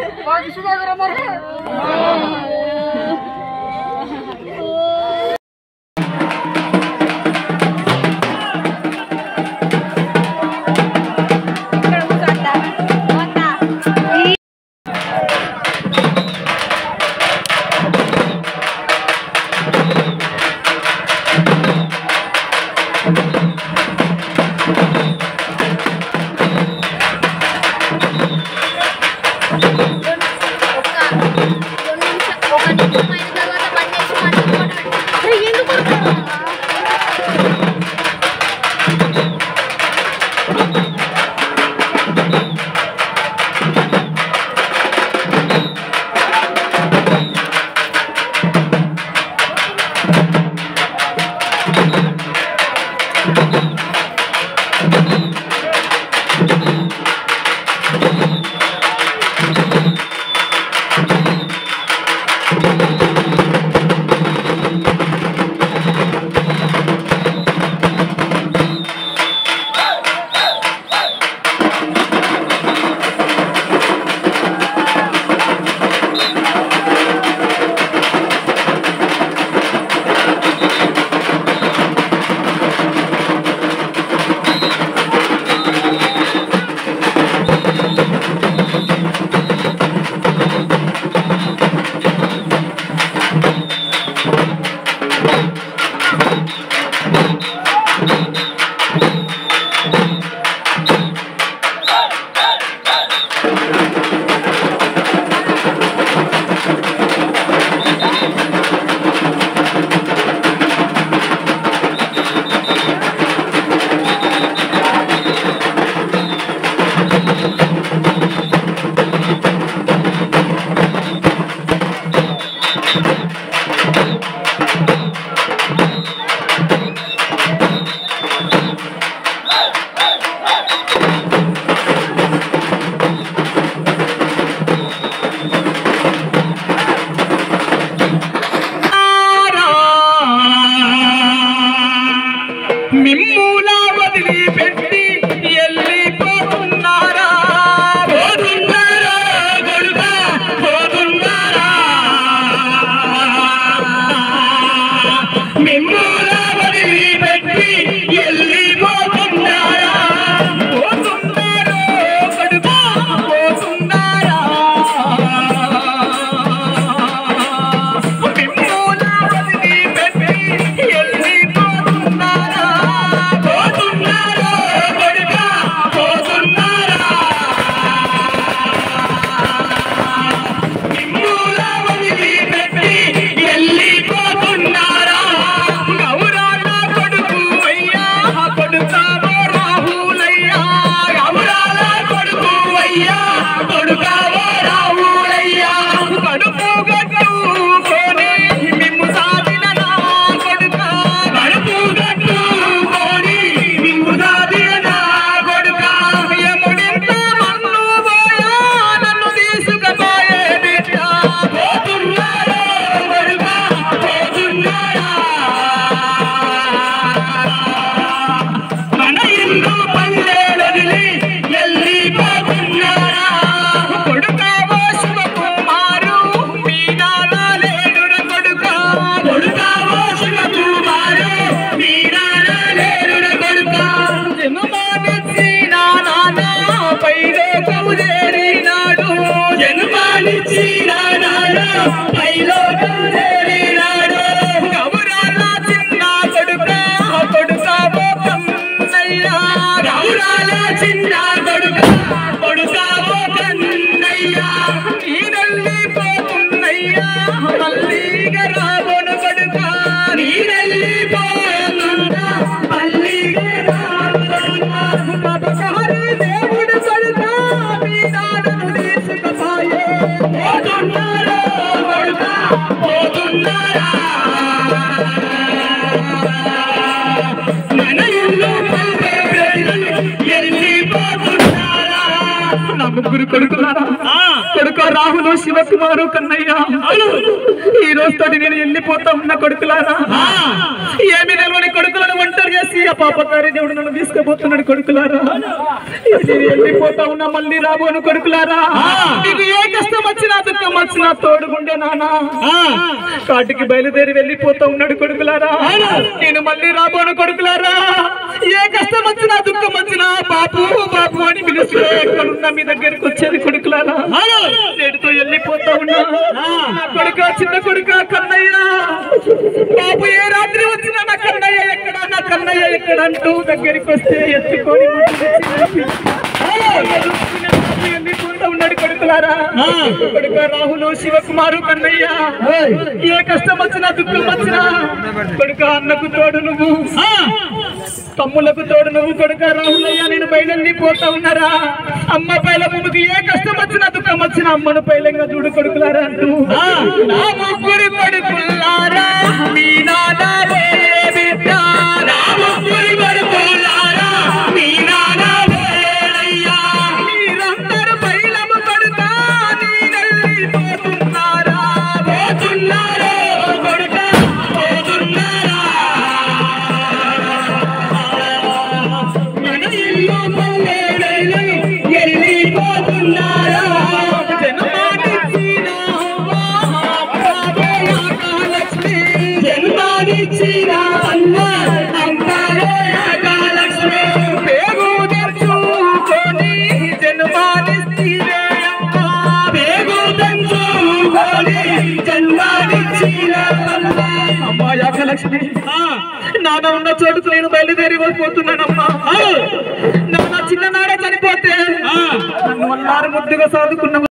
దేవుడు నా ముగ్గురు కొడుకులారా కొడుకు రాహుల్ శివకుమారు కన్నయ్య ఈ రోజుతో నేను వెళ్ళిపోతా ఉన్న కొడుకులారా ఏమి నిలవని కొడుకులను ఒంటరి చేసి ఆ పాపకారి దేవుడు నన్ను తీసుకుపోతున్నాడు కొడుకులారా నేను వెళ్ళిపోతా ఉన్నా మళ్ళీ రాబోను కొడుకులారా నీకు ఏ కష్టం వచ్చినా దుఃఖం వచ్చినా తోడుగుండే నాన్న కాటికి బయలుదేరి వెళ్ళిపోతా ఉన్నాడు కొడుకులారా నేను మళ్ళీ రాబోను కొడుకులారా ఏ కష్టం వచ్చినా దుఃఖం వచ్చినా బాపు బాపు అని పిలిచి ఎక్కడున్నా మీ దగ్గరికి వచ్చేది కొడుకులారా నేటితో వెళ్ళిపోతా ఉన్నా నా కొడుక చిన్న కొడుక కన్నయ్య బాబు ఏ రాత్రి వచ్చినా నా కన్నయ్య ఎక్కడ అంటూ దగ్గరికి వస్తే ఎత్తుకొని వెళ్ళిపోతా ఉన్నాడు కొడుకులారా కొడుక రాహుల్ శివకుమారు కన్నయ్య ఏ కష్టం వచ్చినా దుఃఖం వచ్చినా కొడుక అన్నకు తోడు నువ్వు తమ్ములకు తోడు నువ్వు కొడుక రాహులయ్య నేను బయలుదేరిపోతా ఉన్నారా అమ్మ పైల ముందుకు ఏ కష్టం వచ్చినా దుఃఖం వచ్చినా అమ్మను పైలంగా చూడు కొడుకులారా అంటూ నా ముగ్గురు కొడుకులారా మీ నాన్నలే బిడ్డ నా ముగ్గురు కొడుకులారా మీ నాన్నలే అయ్యా మీరందరూ పైలము కొడుకా నీనెళ్ళిపోతున్నారా పోతున్నారో కొడుక పోతున్నారా మన ఇల్లు మల్లెడై వెళ్ళిపోతున్నారా జన్మానిచ్చిన అన్న అంటారే నాగలక్ష్మి పేగు తెచ్చుకొని జన్మానిస్తే పేగు తెచ్చుకొని జన్మానిచ్చిన అమ్మా యాగలక్ష్మి నాన్న ఉన్న చోటుకు నేను బయలుదేరి పోతున్నానమ్మా నాన్న చిన్ననాడే చనిపోతే నన్ను అల్లారు ముద్దుగా సాదుకున్న